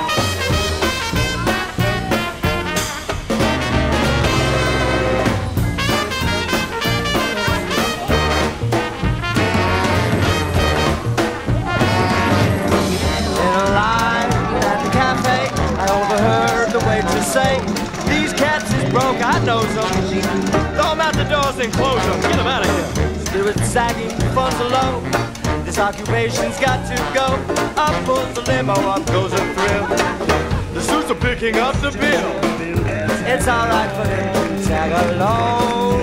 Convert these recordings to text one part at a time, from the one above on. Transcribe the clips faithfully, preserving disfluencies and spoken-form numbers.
Say, these cats is broke, I know them. Throw them out the doors and close them. Get them out of here. Spirits sagging, funds are low. This occupation's got to go. Up pulls the limo, up goes a thrill. The suits are picking up the bill. It's alright for them to tag along.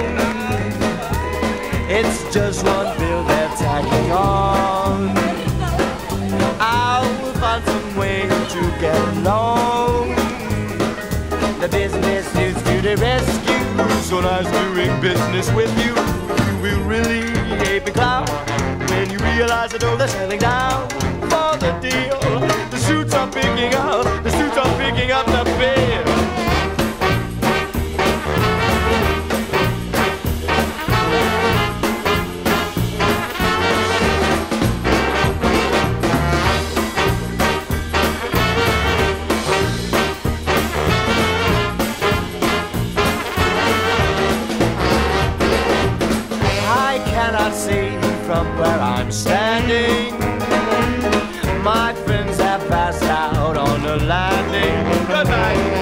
It's just one bill they're tagging on. I'll find some way to get along. The business news to the rescue. So nice doing business with you. You will really hate me, clown, when you realize that all they're selling down for the deal. The suits are picking up, the suits are picking up the bill. From where I'm standing, my friends have passed out on the landing. Good night.